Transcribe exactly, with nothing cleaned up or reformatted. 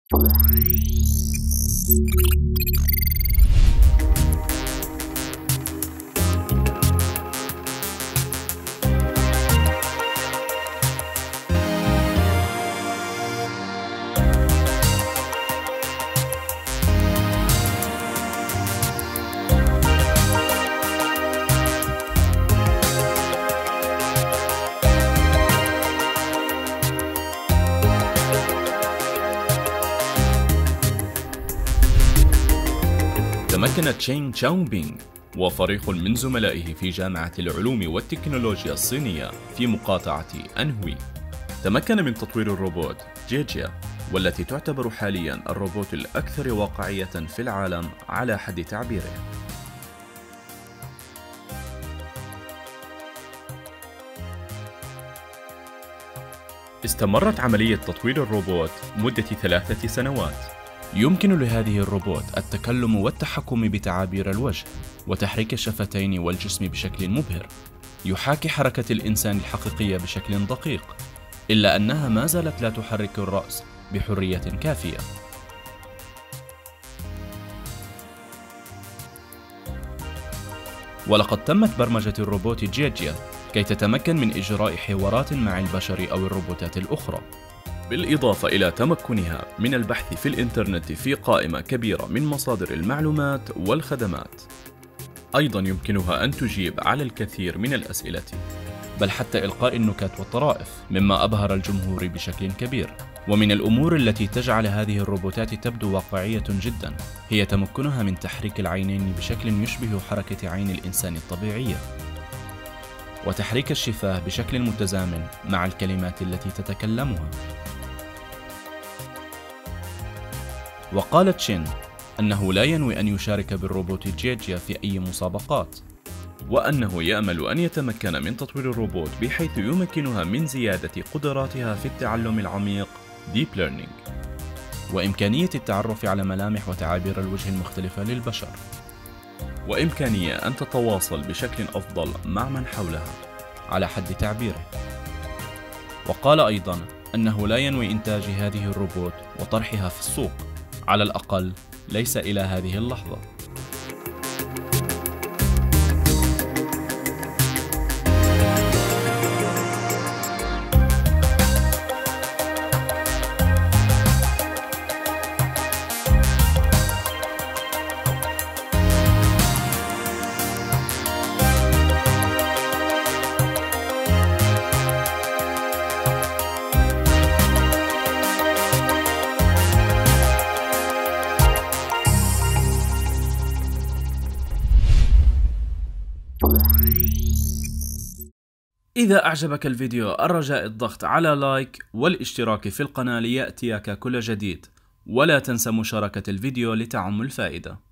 تمكن تشين تشاو بينغ وفريق من زملائه في جامعة العلوم والتكنولوجيا الصينية في مقاطعة أنهوي تمكن من تطوير الروبوت جيجيا، والتي تعتبر حاليا الروبوت الأكثر واقعية في العالم على حد تعبيره. استمرت عملية تطوير الروبوت مدة ثلاثة سنوات. يمكن لهذه الروبوت التكلم والتحكم بتعابير الوجه وتحريك الشفتين والجسم بشكل مبهر، يحاكي حركة الإنسان الحقيقية بشكل دقيق، إلا أنها ما زالت لا تحرك الرأس بحرية كافية. ولقد تمت برمجة الروبوت جيجيا كي تتمكن من إجراء حوارات مع البشر أو الروبوتات الأخرى، بالإضافة إلى تمكنها من البحث في الإنترنت في قائمة كبيرة من مصادر المعلومات والخدمات. أيضا يمكنها أن تجيب على الكثير من الأسئلة، بل حتى إلقاء النكات والطرائف، مما أبهر الجمهور بشكل كبير. ومن الأمور التي تجعل هذه الروبوتات تبدو واقعية جدا هي تمكنها من تحريك العينين بشكل يشبه حركة عين الإنسان الطبيعية، وتحريك الشفاه بشكل متزامن مع الكلمات التي تتكلمها. وقال تشين أنه لا ينوي أن يشارك بالروبوت جيجيا في أي مسابقات، وأنه يأمل أن يتمكن من تطوير الروبوت بحيث يمكنها من زيادة قدراتها في التعلم العميق Deep Learning، وإمكانية التعرف على ملامح وتعابير الوجه المختلفة للبشر، وإمكانية أن تتواصل بشكل أفضل مع من حولها على حد تعبيره. وقال أيضا أنه لا ينوي إنتاج هذه الروبوت وطرحها في السوق، على الأقل ليس إلى هذه اللحظة. إذا أعجبك الفيديو الرجاء الضغط على لايك والاشتراك في القناة ليأتيك كل جديد، ولا تنسى مشاركة الفيديو لتعم الفائدة.